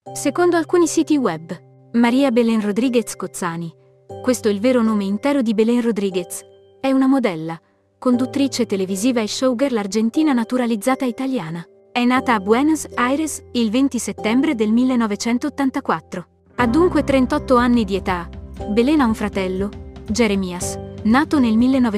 Secondo alcuni siti web, María Belén Rodríguez Cozzani, questo è il vero nome intero di Belén Rodríguez, è una modella, conduttrice televisiva e showgirl argentina naturalizzata italiana. È nata a Buenos Aires il 20 settembre del 1984. Ha dunque 38 anni di età. Belén ha un fratello, Jeremías, nato nel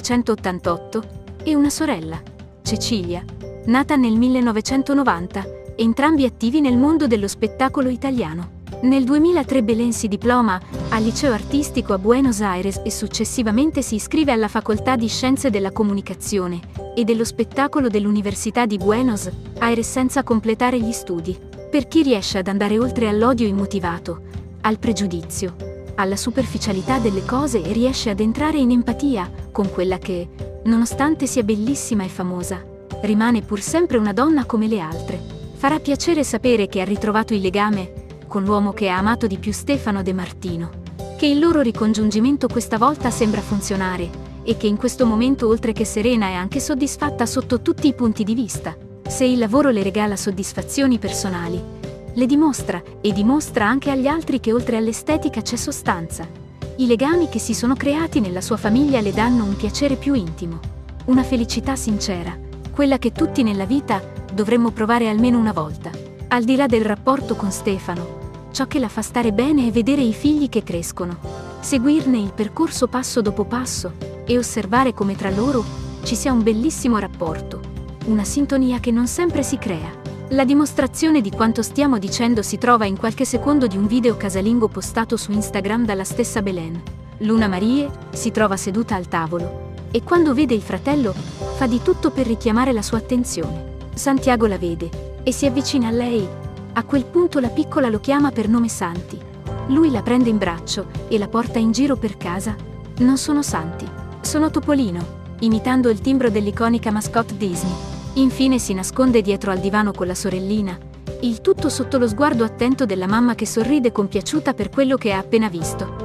1988, e una sorella, Cecilia, nata nel 1990, entrambi attivi nel mondo dello spettacolo italiano. Nel 2003 Belén si diploma al liceo artistico a Buenos Aires e successivamente si iscrive alla facoltà di Scienze della Comunicazione e dello Spettacolo dell'Università di Buenos Aires senza completare gli studi. Per chi riesce ad andare oltre all'odio immotivato, al pregiudizio, alla superficialità delle cose e riesce ad entrare in empatia con quella che, nonostante sia bellissima e famosa, rimane pur sempre una donna come le altre. Farà piacere sapere che ha ritrovato il legame con l'uomo che ha amato di più, Stefano De Martino, che il loro ricongiungimento questa volta sembra funzionare e che in questo momento oltre che serena è anche soddisfatta sotto tutti i punti di vista. Se il lavoro le regala soddisfazioni personali, le dimostra e dimostra anche agli altri che oltre all'estetica c'è sostanza. I legami che si sono creati nella sua famiglia le danno un piacere più intimo, una felicità sincera, quella che tutti nella vita dovremmo provare almeno una volta. Al di là del rapporto con Stefano, ciò che la fa stare bene è vedere i figli che crescono, seguirne il percorso passo dopo passo e osservare come tra loro ci sia un bellissimo rapporto, una sintonia che non sempre si crea. La dimostrazione di quanto stiamo dicendo si trova in qualche secondo di un video casalingo postato su Instagram dalla stessa Belén. Luna Marie si trova seduta al tavolo e quando vede il fratello fa di tutto per richiamare la sua attenzione. Santiago la vede e si avvicina a lei. A quel punto la piccola lo chiama per nome Santi. Lui la prende in braccio e la porta in giro per casa. Non sono Santi, sono Topolino, imitando il timbro dell'iconica mascotte Disney. Infine si nasconde dietro al divano con la sorellina, il tutto sotto lo sguardo attento della mamma che sorride compiaciuta per quello che ha appena visto.